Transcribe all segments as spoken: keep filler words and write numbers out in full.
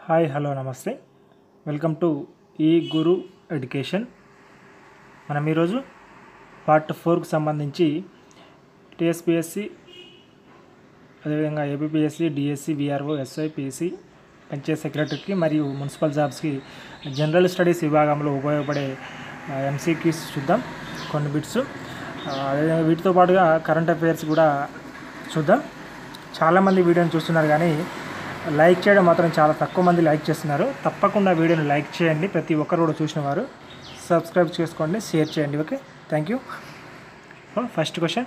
Hi hello నమస్తే welcome to ఈ Guru education. మనం ఈరోజు పార్ట్ ఫోర్కి సంబంధించి టీఎస్పీఎస్సి, అదేవిధంగా APPSC, DSC, VRO, SI, PSC, panchayat సెక్రటరీకి మరియు మున్సిపల్ జాబ్స్కి జనరల్ స్టడీస్ విభాగంలో ఉపయోగపడే ఎంసీక్యూస్ చూద్దాం. కొన్ని బిట్స్, అదేవిధంగా వీటితో పాటుగా కరెంట్ అఫైర్స్ కూడా చూద్దాం. చాలామంది వీడియోని చూస్తున్నారు కానీ లైక్ చేయడం మాత్రం చాలా తక్కువ మంది లైక్ చేస్తున్నారు. తప్పకుండా వీడియోని లైక్ చేయండి. ప్రతి ఒక్కరు కూడా చూసిన వారు సబ్స్క్రైబ్ చేసుకోండి, షేర్ చేయండి. Okay, thank you. First question,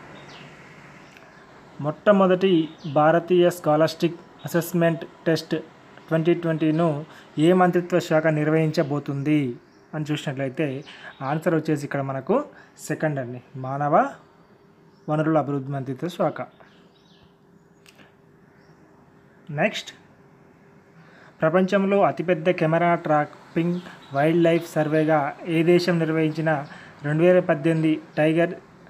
మొట్టమొదటి భారతీయ స్కాలర్షిప్ అసెస్మెంట్ టెస్ట్ ట్వంటీ ట్వంటీను ఏ మంత్రిత్వ శాఖ నిర్వహించబోతుంది అని చూసినట్లయితే ఆన్సర్ వచ్చేసి ఇక్కడ మనకు సెకండ్ అండి, మానవ వనరుల అభివృద్ధి మంత్రిత్వ శాఖ. నెక్స్ట్, ప్రపంచంలో అతిపెద్ద కెమెరా ట్రాపింగ్ వైల్డ్ లైఫ్ సర్వేగా ఏ దేశం నిర్వహించిన రెండు వేల పద్దెనిమిది టైగర్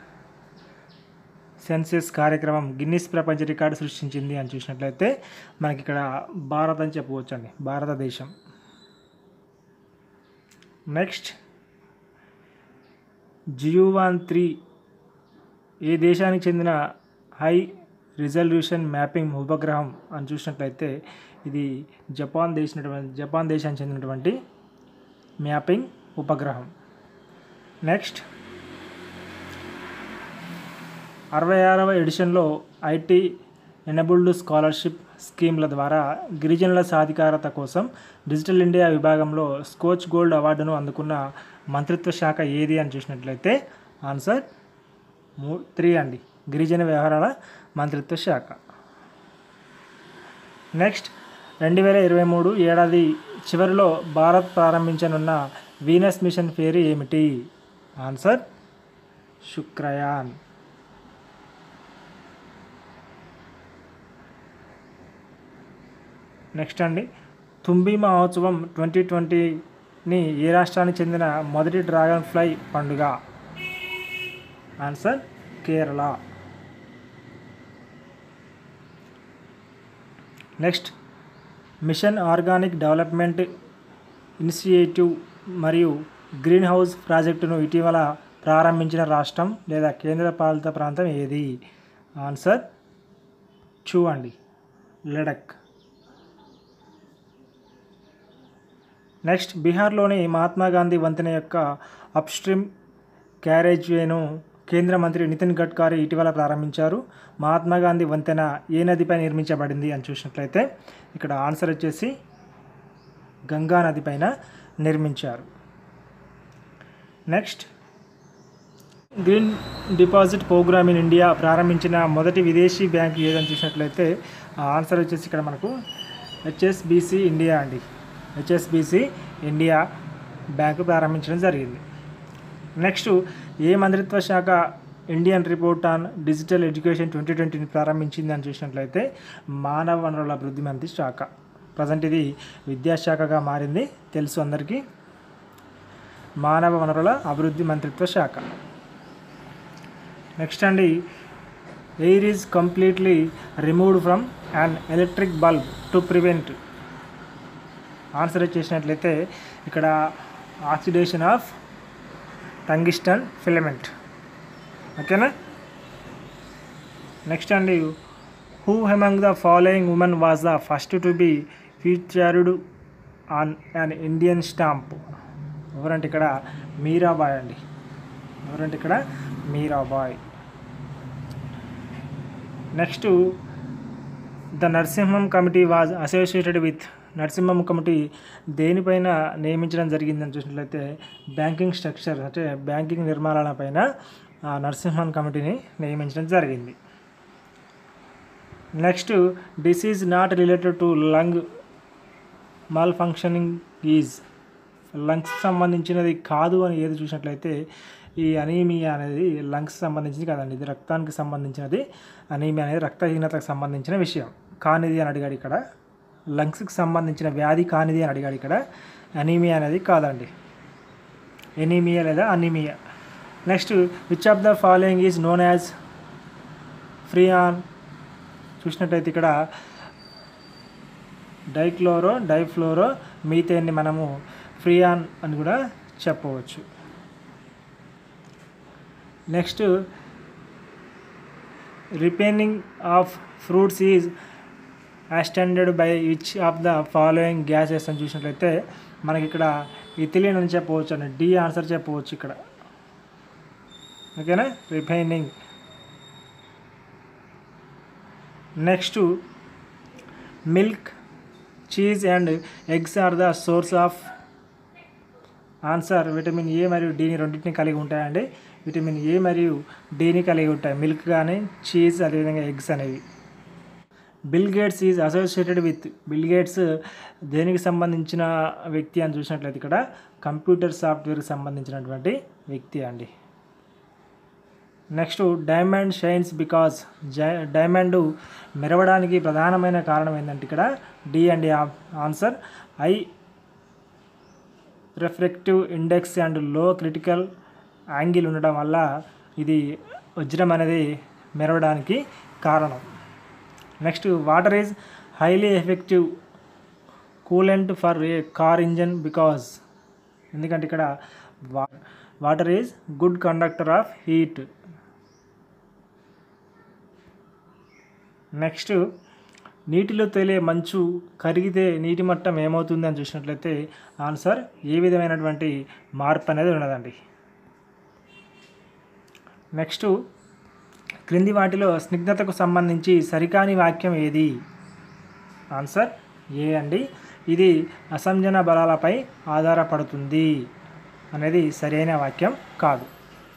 సెన్సస్ కార్యక్రమం గిన్నిస్ ప్రపంచ రికార్డు సృష్టించింది అని చూసినట్లయితే మనకి ఇక్కడ భారత్ అని చెప్పవచ్చు అండి, భారతదేశం. నెక్స్ట్, జియువాన్ త్రీ ఏ దేశానికి చెందిన హై రిజల్యూషన్ మ్యాపింగ్ ఉపగ్రహం అని చూసినట్లయితే ఇది జపాన్ దేశం జపాన్ దేశానికి చెందినటువంటి మ్యాపింగ్ ఉపగ్రహం. నెక్స్ట్, అరవై ఆరవ ఎడిషన్లో ఐటీ ఎనబుల్డ్ స్కాలర్షిప్ స్కీమ్ల ద్వారా గిరిజనుల సాధికారత కోసం డిజిటల్ ఇండియా విభాగంలో స్కోచ్ గోల్డ్ అవార్డును అందుకున్న మంత్రిత్వ శాఖ ఏది అని చూసినట్లయితే ఆన్సర్ మూ త్రీ అండి, గిరిజన వ్యవహారాల మంత్రిత్వ శాఖ. నెక్స్ట్, రెండు వేల ఇరవై మూడు ఏడాది చివరిలో భారత్ ప్రారంభించనున్న వీనస్ మిషన్ పేరు ఏమిటి? ఆన్సర్ శుక్రయాన్. నెక్స్ట్ అండి, తుంబి మహోత్సవం ట్వంటీ ట్వంటీని ఏ రాష్ట్రానికి చెందిన మొదటి డ్రాగన్ ఫ్లై పండుగ? Answer Kerala. Next, mission organic development initiative మరియు గ్రీన్ హౌస్ ప్రాజెక్టును ఇటీవల ప్రారంభించిన రాష్ట్రం లేదా కేంద్ర పాలిత ప్రాంతం ఏది? ఆన్సర్ చూ అండి, లడక్. నెక్స్ట్, బీహార్లోని మహాత్మా గాంధీ వంతెన యొక్క అప్స్ట్రీమ్ క్యారేజ్వేను కేంద్ర మంత్రి నితిన్ గడ్కరీ ఇటీవల ప్రారంభించారు. మహాత్మా గాంధీ వంతెన ఏ నదిపై నిర్మించబడింది అని చూసినట్లయితే ఇక్కడ ఆన్సర్ వచ్చేసి గంగా నదిపైన నిర్మించారు. Next, green deposit programme in India ప్రారంభించిన మొదటి విదేశీ బ్యాంక్ ఏదని చూసినట్లయితే ఆన్సర్ వచ్చేసి ఇక్కడ మనకు హెచ్ఎస్బిసి ఇండియా అండి, హెచ్ఎస్బిసి ఇండియా బ్యాంకు ప్రారంభించడం జరిగింది. నెక్స్ట్, ఏ మంత్రిత్వ శాఖ Indian report on digital education twenty ట్వంటీని ప్రారంభించింది అని చూసినట్లయితే మానవ వనరుల అభివృద్ధి మంత్రి శాఖ. ప్రజెంట్ ఇది విద్యాశాఖగా మారింది, తెలుసు అందరికీ. మానవ వనరుల అభివృద్ధి మంత్రిత్వ శాఖ. నెక్స్ట్ అండి, air is completely removed from an electric bulb to prevent. Answer చేసినట్లయితే ఇక్కడ ఆక్సిడేషన్ ఆఫ్ టంగిస్టన్ ఫిలమెంట్. ఓకేనా. నెక్స్ట్ అండి, who among the following women was the first to be featured on an Indian stamp? ఎవరంటే ఇక్కడ మీరాబాయ్ అండి, ఎవరంటే ఇక్కడ Meerabai. Next, the Narasimham committee was associated with. Narasimham committee దేనిపైన నియమించడం జరిగిందని చూసినట్లయితే బ్యాంకింగ్ స్ట్రక్చర్ అంటే బ్యాంకింగ్ నిర్మాణాల పైన నరసింహన్ కమిటీని నియమించడం జరిగింది. Next, disease not related to lung malfunctioning is. Lungs సంబంధించినది కాదు అని ఏది చూసినట్లయితే ఈ అనీమియా అనేది లంగ్స్ సంబంధించింది కాదండి, ఇది రక్తానికి సంబంధించినది. అనీమియా అనేది రక్తహీనతకు సంబంధించిన విషయం. కానిది అని అడిగాడు ఇక్కడ, లంగ్స్కి సంబంధించిన వ్యాధి కానిది అని అడిగాడు ఇక్కడ. అనీమియా అనేది కాదండి, ఎనీమియా లేదా anaemia. Next, which of the following is known as freon. చూసినట్టయితే ఇక్కడ డైక్లోరో డైఫ్లోరో మీథేన్ని మనము ఫ్రియాన్ అని కూడా చెప్పవచ్చు. Next ripening of fruits is hastened by which of the following gases అని చూసినట్లయితే మనకి ఇక్కడ ఇథిలిన్ అని చెప్పవచ్చు అండి. డి ఆన్సర్ చెప్పవచ్చు ఇక్కడ. ఓకేనా, ripening. Next milk, cheese and eggs are the source of answer vitamin A మరియు డిని రెండింటిని కలిగి ఉంటాయండి. విటమిన్ ఏ మరియు డిని కలిగి ఉంటాయి మిల్క్ కానీ చీజ్ అదేవిధంగా ఎగ్స్ అనేవి. Bill Gates is associated with, Bill Gates దేనికి సంబంధించిన వ్యక్తి అని చూసినట్లయితే ఇక్కడ కంప్యూటర్ సాఫ్ట్వేర్కి సంబంధించినటువంటి వ్యక్తి అండి. Next diamond shines because, diamond మెరవడానికి ప్రధానమైన కారణం ఏంటంటే ఇక్కడ డి అండి answer. High refractive index and low critical angle ఉండడం వల్ల ఇది వజ్రం అనేది మెరవడానికి కారణం. Next water is highly effective coolant for a car engine because, ఎందుకంటే ఇక్కడ వా water is good conductor of heat. Next నీటిలో తేలే మంచు కరిగితే నీటి మట్టం ఏమవుతుంది అని చూసినట్లయితే ఆన్సర్ ఏ విధమైనటువంటి మార్పు అనేది ఉన్నదండి. నెక్స్ట్ క్రింది వాటిలో స్నిగ్ధతకు సంబంధించి సరికాని వాక్యం ఏది? ఆన్సర్ ఏ అండి. ఇది అసంజన బలాలపై ఆధారపడుతుంది అనేది సరైన వాక్యం కాదు.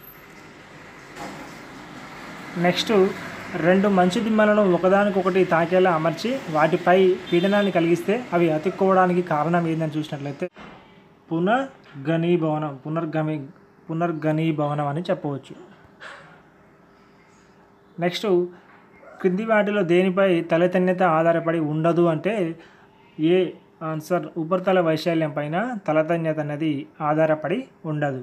నెక్స్ట్ రెండు మంచు దిమ్మలను ఒకదానికొకటి తాకేలా అమర్చి వాటిపై పీడనాన్ని కలిగిస్తే అవి అతుక్కోవడానికి కారణం ఏందని చూసినట్లయితే పునర్ఘనీభవనం పునర్గమి పునర్ఘనీభవనం అని చెప్పవచ్చు. నెక్స్ట్ క్రింది వాటిలో దేనిపై తలతన్యత ఆధారపడి ఉండదు అంటే ఏ ఆన్సర్ ఉపరితల వైశాల్యం పైన తలతన్యత అనేది ఆధారపడి ఉండదు.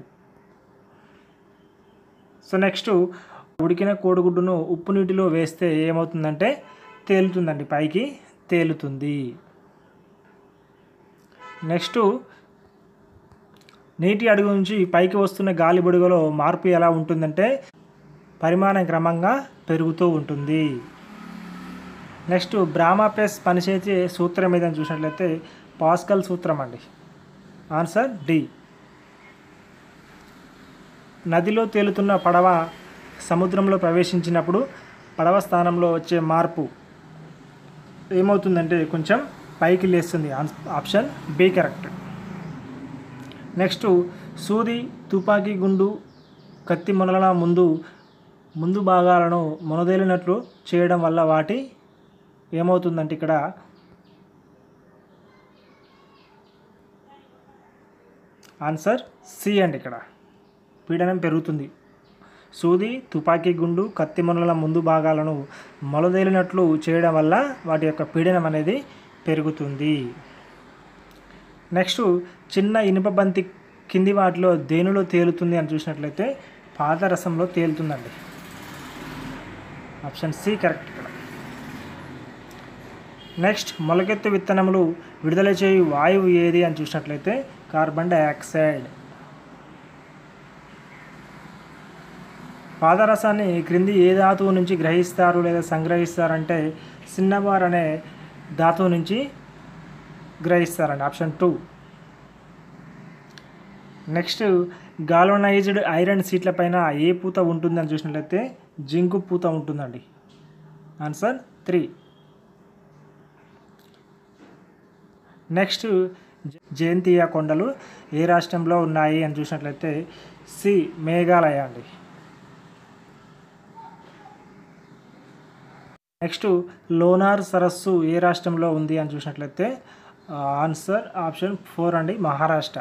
సో నెక్స్ట్ ఉడికిన కోడిగుడ్డును ఉప్పు నీటిలో వేస్తే ఏమవుతుందంటే తేలుతుందండి, పైకి తేలుతుంది. నెక్స్ట్ నీటి అడుగు నుంచి పైకి వస్తున్న గాలి బుడగలో మార్పు ఎలా ఉంటుందంటే పరిమాణం క్రమంగా పెరుగుతూ ఉంటుంది. నెక్స్ట్ బ్రాహ్మా ప్రెస్ పనిచేసే సూత్రం ఏదని చూసినట్లయితే పాస్కల్ సూత్రం అండి. Answer D. నదిలో తేలుతున్న పడవ సముద్రంలో ప్రవేశించినప్పుడు పడవ స్థానంలో వచ్చే మార్పు ఏమవుతుందంటే కొంచెం పైకి లేస్తుంది. Option B correct. నెక్స్ట్ సూది, తుపాకీ గుండు, కత్తి మొనల ముందు ముందు భాగాలను మొనదేలినట్లు చేయడం వల్ల వాటి ఏమవుతుందంటే ఇక్కడ ఆన్సర్ సి అండి. ఇక్కడ పీడనం పెరుగుతుంది. సూది, తుపాకీ గుండు, కత్తి మొనల ముందు భాగాలను మొలదేలినట్లు చేయడం వల్ల వాటి యొక్క పీడనం అనేది పెరుగుతుంది. నెక్స్ట్ చిన్న ఇనుప బంతి కింది వాటిలో దేనిలో తేలుతుంది అని చూసినట్లయితే పాదరసంలో తేలుతుందండి. ఆప్షన్ సి కరెక్ట్ ఇక్కడ. నెక్స్ట్ మొలకెత్తు విత్తనములు విడుదల చేయు వాయువు ఏది అని చూసినట్లయితే కార్బన్ డైఆక్సైడ్. పాదరసాన్ని క్రింది ఏ ధాతువు నుంచి గ్రహిస్తారు లేదా సంగ్రహిస్తారంటే సిన్నబార్ అనే ధాతువు నుంచి గ్రహిస్తారండి. Option two. Next galvanised iron సీట్ల పైన ఏ పూత ఉంటుందని చూసినట్లయితే జింకు పూత ఉంటుందండి. Answer three. నెక్స్ట్ జయంతియా కొండలు ఏ రాష్ట్రంలో ఉన్నాయి అని చూసినట్లయితే సి మేఘాలయ అండి. నెక్స్ట్ లోనార్ సరస్సు ఏ రాష్ట్రంలో ఉంది అని చూసినట్లయితే ఆన్సర్ ఆప్షన్ ఫోర్ అండి, మహారాష్ట్ర.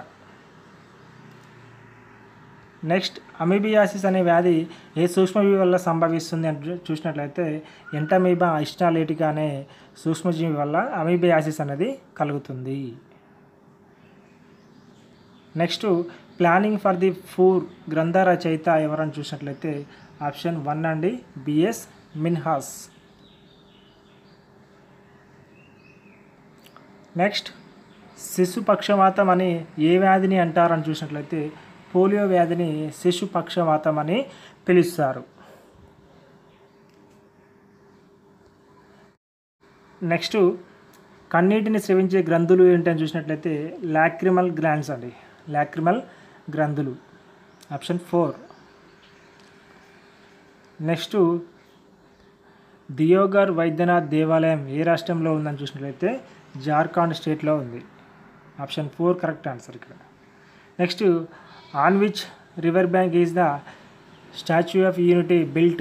నెక్స్ట్ అమీబియాసిస్ అనే వ్యాధి ఏ సూక్ష్మజీవి వల్ల సంభవిస్తుంది అని చూసినట్లయితే ఎంటమీబా ఇస్టాలేటికా అనే సూక్ష్మజీవి వల్ల అమీబియాసిస్ అనేది కలుగుతుంది. Next planning for the poor గ్రంథ రచయిత ఎవరని చూసినట్లయితే ఆప్షన్ వన్ అండి, బిఎస్ మిన్హాస్. నెక్స్ట్ శిశు పక్షవాతం అని ఏ వ్యాధిని అంటారని చూసినట్లయితే పోలియో వ్యాధిని శిశు పక్షవాతం అని పిలుస్తారు. నెక్స్ట్ కన్నీటిని స్రవించే గ్రంథులు ఏంటని చూసినట్లయితే లాక్రిమల్ గ్లాండ్స్ అండి. లాక్రిమల్ గ్రంథులు option four. Next Deoghar Vaidyanath దేవాలయం ఏ రాష్ట్రంలో ఉందని చూసినట్లయితే జార్ఖండ్ స్టేట్లో ఉంది. ఆప్షన్ ఫోర్ కరెక్ట్ ఆన్సర్ ఇక్కడ. Next on which river bank is the Statue of Unity built.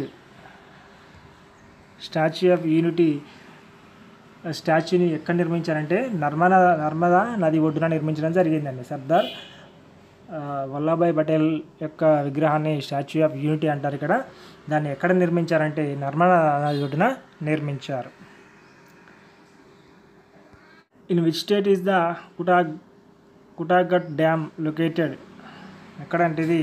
Statue of Unity స్టాచ్యూని ఎక్కడ నిర్మించారంటే నర్మదా నర్మదా నది ఒడ్డున నిర్మించడం జరిగిందండి. సర్దార్ వల్లభాయ్ పటేల్ యొక్క విగ్రహాన్ని స్టాచ్యూ ఆఫ్ యూనిటీ అంటారు. ఇక్కడ దాన్ని ఎక్కడ నిర్మించారంటే నర్మదా నది ఒడ్డున నిర్మించారు. In which state is the కుటా కుటాగట్ డ్యామ్ లొకేటెడ్. ఎక్కడంటే ఇది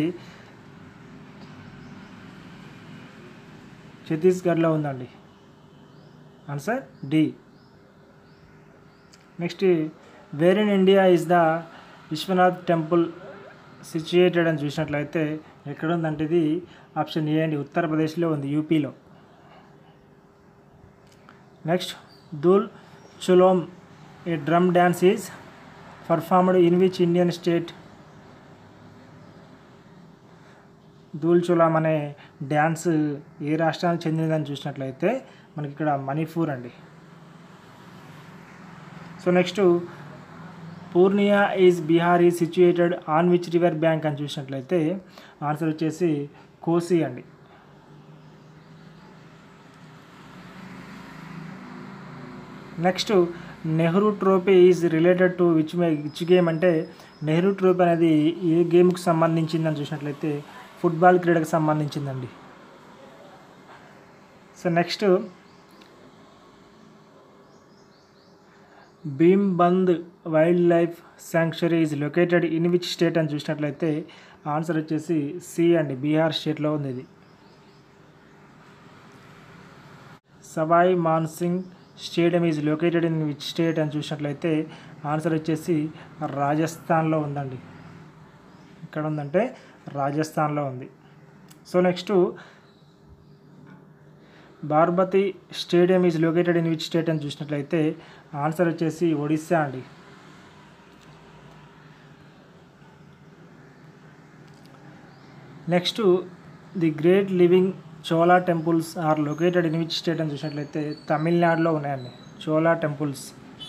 ఛత్తీస్గఢ్లో ఉందండి. Answer D. Next where in India is the Vishwanath temple situated అని చూసినట్లయితే ఎక్కడ ఉందంటే ఇది ఆప్షన్ ఏ అండి, ఉత్తరప్రదేశ్లో ఉంది, యూపీలో. Next Dhol Cholom a drum dance is performed in which Indian state. Dhol Cholam అనే డ్యాన్స్ ఏ రాష్ట్రానికి చెందినదని చూసినట్లయితే మనకి ఇక్కడ మణిపూర్ అండి. So next Purnia is Bihar is situated on which river bank అని చూసినట్లయితే ఆన్సర్ వచ్చేసి కోసి అండి. Next Nehru trophy is related to which which game అంటే నెహ్రూ ట్రోఫీ అనేది ఏ గేమ్కి సంబంధించిందని చూసినట్లయితే ఫుట్బాల్ క్రీడకు సంబంధించిందండి. So next Bhimbandh wildlife sanctuary is located in which state అని చూసినట్లయితే ఆన్సర్ వచ్చేసి సి అండి, బీహార్ స్టేట్లో ఉంది ఇది. Sawai Mansingh stadium is located in which state అని చూసినట్లయితే ఆన్సర్ వచ్చేసి రాజస్థాన్లో ఉందండి. ఇక్కడ ఉందంటే రాజస్థాన్లో ఉంది. So next Barabati stadium is located in which state అని చూసినట్లయితే ఆన్సర్ వచ్చేసి ఒడిస్సా అండి. Next the great living Chola temples are located in which state అని చూసినట్లయితే తమిళనాడులో ఉన్నాయండి Chola temples.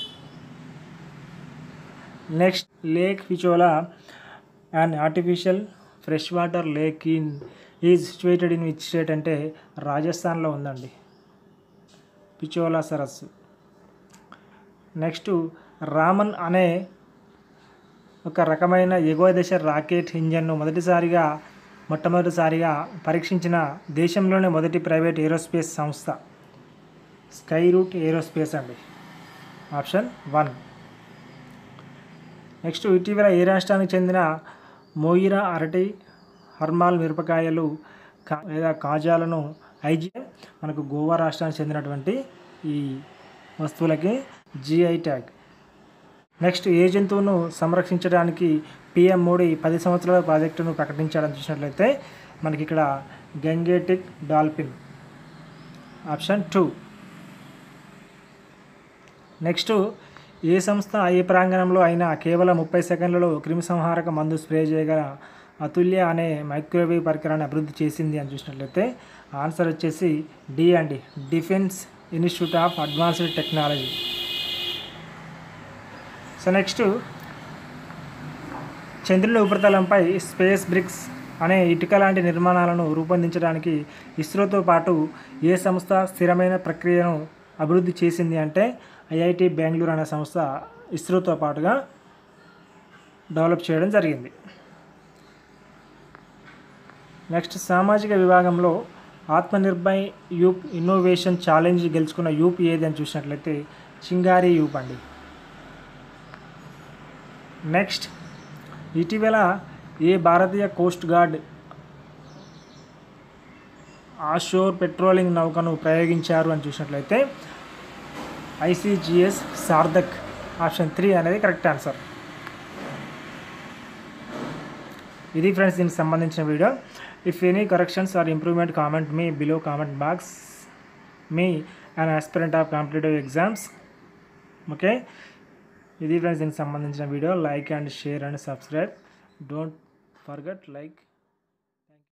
Next lake Pichola and artificial fresh water lake in is situated in which state అంటే రాజస్థాన్లో ఉందండి, పిచోలా సరస్సు. నెక్స్ట్ రామన్ అనే ఒక రకమైన ఎగువ దశ రాకెట్ ఇంజన్ను మొదటిసారిగా మొట్టమొదటిసారిగా పరీక్షించిన దేశంలోనే మొదటి ప్రైవేట్ ఏరోస్పేస్ సంస్థ స్కై రూట్ ఏరోస్పేస్ అండి. Option one. నెక్స్ట్ ఇటీవల ఏ రాష్ట్రానికి చెందిన మోయిరా అరటి, హర్మాల్ మిరపకాయలు కా లేదా కాజాలను ఐజిఐ మనకు గోవా రాష్ట్రానికి చెందినటువంటి ఈ వస్తువులకి జిఐ ట్యాగ్. నెక్స్ట్ ఏ జంతువును సంరక్షించడానికి పిఎం మోడీ పది సంవత్సరాల ప్రాజెక్టును ప్రకటించాలని చూసినట్లయితే మనకి ఇక్కడ Gangetic dolphin. Option two. Next ఏ సంస్థ ఏ ప్రాంగణంలో అయినా కేవలం ముప్పై సెకండ్లలో క్రిమిసంహారక మందు స్ప్రే చేయగల అతుల్య అనే మైక్రోవేవ్ పరికరాన్ని అభివృద్ధి చేసింది అని చూసినట్లయితే ఆన్సర్ వచ్చేసి డి అండి, defence institute of advanced technology. So next చంద్రుని ఉపరితలంపై స్పేస్ బ్రిక్స్ అనే ఇటుక లాంటి నిర్మాణాలను రూపొందించడానికి ఇస్రోతో పాటు ఏ సంస్థ స్థిరమైన ప్రక్రియను అభివృద్ధి చేసింది అంటే ఐఐటి బెంగళూరు అనే సంస్థ ఇస్రోతో పాటుగా డెవలప్ చేయడం జరిగింది. నెక్స్ట్ సామాజిక విభాగంలో ఆత్మనిర్భర్ యూప్ ఇన్నోవేషన్ ఛాలెంజ్ గెలుచుకున్న యూప్ ఏది అని చూసినట్లయితే చింగారి యూప్ అండి. నెక్స్ట్ ఇటీవల ఏ భారతీయ కోస్ట్ గార్డ్ ఆషోర్ పెట్రోలింగ్ నౌకను ప్రయోగించారు అని చూసినట్లయితే ఐసీజీఎస్ సార్థక్ ఆప్షన్ త్రీ అనేది కరెక్ట్ ఆన్సర్. ఇది ఫ్రెండ్స్ దీనికి సంబంధించిన వీడియో. If any corrections or improvement comment మీ బిలో కామెంట్ బాక్స్. మీ an aspirant of competitive exams. Okay, ఇది ఫ్రెండ్స్ దీనికి సంబంధించిన వీడియో. Like and share and subscribe. Don't forget like.